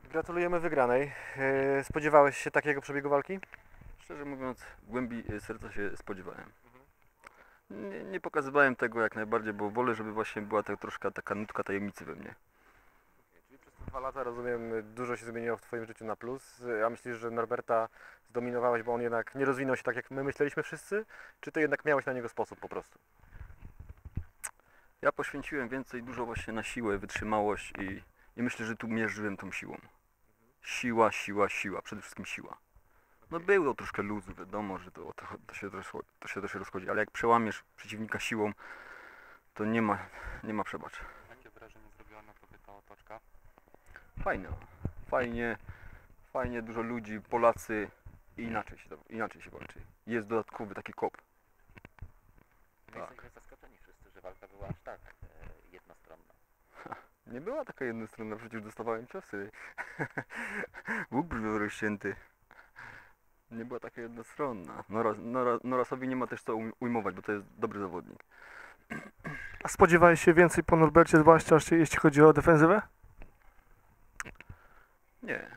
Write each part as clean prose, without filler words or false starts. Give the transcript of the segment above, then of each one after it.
Gratulujemy wygranej. Spodziewałeś się takiego przebiegu walki? Szczerze mówiąc, w głębi serca się spodziewałem. Nie pokazywałem tego jak najbardziej, bo wolę, żeby właśnie była troszkę taka nutka tajemnicy we mnie. Czyli przez te 2 lata, rozumiem, dużo się zmieniło w Twoim życiu na plus. A myślisz, że Norberta zdominowałeś, bo on jednak nie rozwinął się tak, jak my myśleliśmy wszyscy? Czy Ty jednak miałeś na niego sposób po prostu? Ja poświęciłem dużo właśnie na siłę, wytrzymałość i myślę, że tu mierzyłem tą siłą. Siła, siła, siła, przede wszystkim siła. No było troszkę luzu, wiadomo, że to się też rozchodzi, ale jak przełamiesz przeciwnika siłą, to nie ma przebacz. Jakie wrażenie zrobiła na tobie ta otoczka? Fajne, fajnie, dużo ludzi, Polacy i inaczej się walczy. Jest dodatkowy taki kop. My jesteśmy zaskoczeni wszyscy, że walka była aż tak jednostronna. Nie była taka jednostronna, przecież dostawałem ciosy. Łuk był rozcięty. Nie była taka jednostronna. Norasowi nie ma też co ujmować, bo to jest dobry zawodnik. A spodziewałeś się więcej po Norbercie, zwłaszcza jeśli chodzi o defensywę? Nie.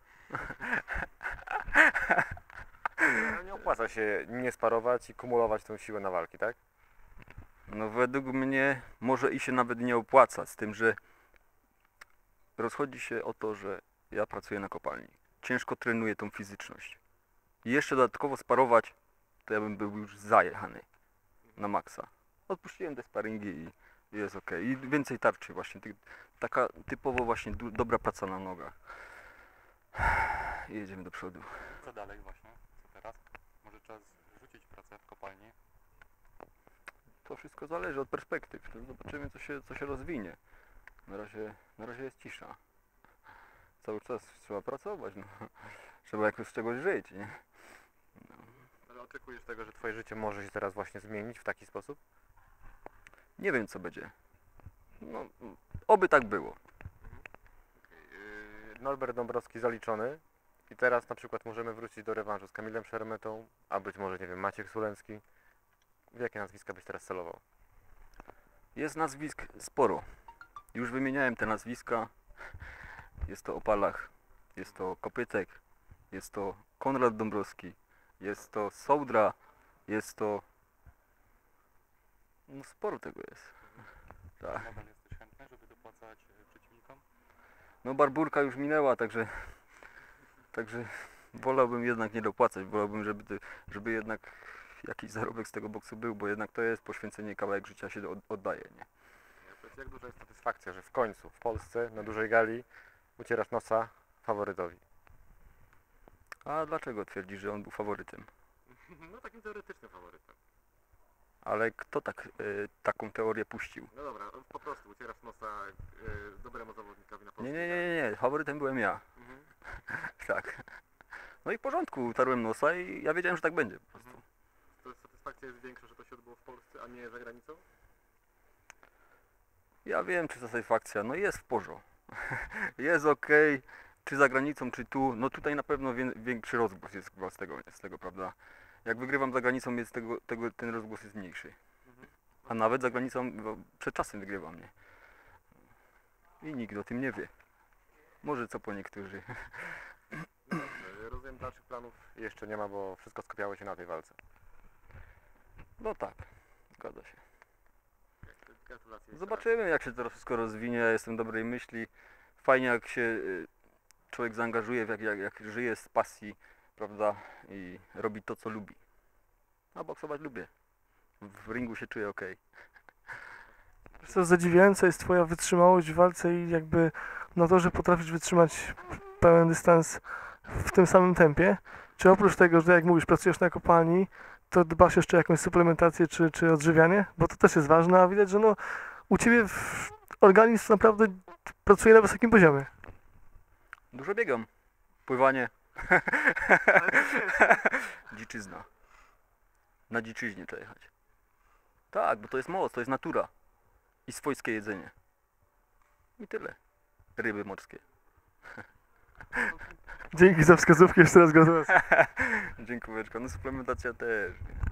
Ale nie opłaca się nie sparować i kumulować tą siłę na walki, tak? No według mnie może i się nawet nie opłaca, z tym, że rozchodzi się o to, że ja pracuję na kopalni. Ciężko trenuję tą fizyczność. I jeszcze dodatkowo sparować, to ja bym był już zajechany na maksa. Odpuściłem te sparingi i jest ok. I więcej tarczy właśnie. Taka typowo właśnie dobra praca na nogach. I jedziemy do przodu. Co dalej właśnie? Co teraz? Może czas rzucić pracę w kopalni? To wszystko zależy od perspektyw. Zobaczymy co się rozwinie. Na razie jest cisza. Cały czas trzeba pracować, no. Trzeba jakoś z czegoś żyć, nie? Ale oczekujesz tego, że Twoje życie może się teraz właśnie zmienić w taki sposób? Nie wiem co będzie. No, oby tak było. Norbert Dąbrowski zaliczony i teraz na przykład możemy wrócić do rewanżu z Kamilem Szermetą, a być może, nie wiem, Maciek Sulencki. W jakie nazwiska byś teraz celował? Jest nazwisk sporo. Już wymieniałem te nazwiska. Jest to Opalach, jest to Kopytek, jest to Konrad Dąbrowski, jest to Sołdra, jest to... No sporo tego jest. Tak. Nadal jesteś chętny, żeby dopłacać przeciwnikom? No Barburka już minęła, także wolałbym jednak nie dopłacać, wolałbym, żeby jednak jakiś zarobek z tego boksu był, bo jednak to jest poświęcenie, kawałek życia się oddaje, nie? Jak duża jest satysfakcja, że w końcu w Polsce na dużej gali ucierasz nosa faworytowi? A dlaczego twierdzisz, że on był faworytem? No takim teoretycznym faworytem. Ale kto taką teorię puścił? No dobra, po prostu ucierasz nosa dobremu zawodnikowi na polskiej Nie, faworytem byłem ja. Mhm. Tak. No i w porządku, utarłem nosa i ja wiedziałem, że tak będzie po prostu. To satysfakcja jest większa, że to się odbyło w Polsce, a nie za granicą? Ja wiem, czy satysfakcja, no jest w porządku. Jest ok, czy za granicą, czy tu. No tutaj na pewno większy rozgłos jest chyba z tego, prawda? Jak wygrywam za granicą, jest ten rozgłos jest mniejszy. A nawet za granicą, przed czasem wygrywam, nie? I nikt o tym nie wie. Może co po niektórzy. Rozumiem, dalszych planów jeszcze nie ma, bo wszystko skupiało się na tej walce. No tak, zgadza się. Gratulacje. Zobaczymy, jak się to wszystko rozwinie. Ja jestem dobrej myśli. Fajnie, jak się człowiek zaangażuje, jak żyje z pasji, prawda? I robi to, co lubi. A boksować lubię. W ringu się czuję ok. Co zadziwiająca jest twoja wytrzymałość w walce i jakby na to, że potrafisz wytrzymać pełen dystans w tym samym tempie. Czy oprócz tego, że jak mówisz, pracujesz na kopalni, to dbasz jeszcze o jakąś suplementację czy odżywianie? Bo to też jest ważne, a widać, że no u ciebie organizm naprawdę pracuje na wysokim poziomie. Dużo biegam. Pływanie. Dziczyzna. Na dziczyźnie trzeba jechać. Tak, bo to jest moc, to jest natura. I swojskie jedzenie. I tyle. Ryby morskie. Dzięki za wskazówki, jeszcze raz gratulacje. Dziękuję. No suplementacja też.